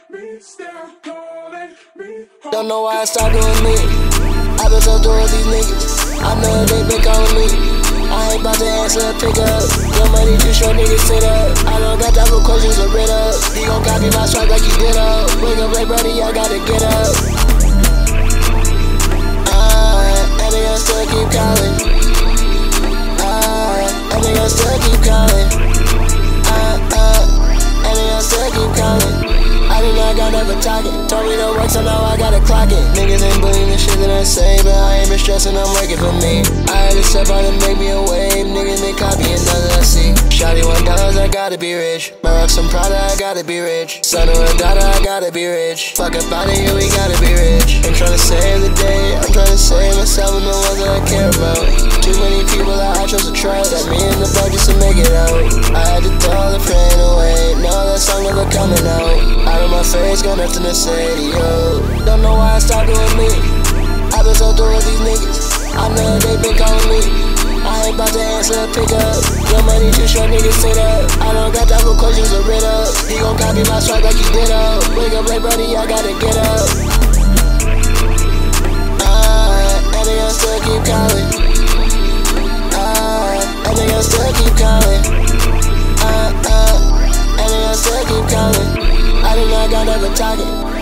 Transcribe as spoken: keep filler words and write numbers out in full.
Don't know why I stopped doing me. I been so through with these niggas. I know they been calling me. I ain't about to answer a pickup. Your money too short, niggas sit up. I don't got time for questions or rid up. He gon' copy my strike like he did up. Wake up like buddy, I gotta get up. Ah, and they gon' still keep calling. Ah, and they gon' still keep calling. Ah, ah, and they gon' still keep calling. I did not got never talking. Told me to work, so now I gotta clock it. Niggas ain't believing the shit that I say, but I ain't been stressing, I'm working for me. I had to step out and make me a wave. Niggas been copying nothing I see. Shawty one dollars, I gotta be rich. My rock some Prada, I gotta be rich. Son or a daughter, I gotta be rich. Fuck up out of here, we gotta be rich. I'm tryna save the day, I'm tryna save myself and the ones that I care about. Too many people that I chose to trust. That me in the budget to make it out. I had to throw the pain away. No, that song never coming out. Out of my face, got nothing to say to you. Don't know why I stopped doing me. I been so through with these niggas. I know they been calling me. I ain't about to answer a pickup. Your money too short, niggas sit up. I don't got time for questions or rid up. He gon' copy my strike like he did up. Wake up like buddy, I gotta get up. Ah, and they gon' still keep calling. Ah, and they gon' still keep calling. Ah, ah, and they gon' still keep calling. I did not got never talking.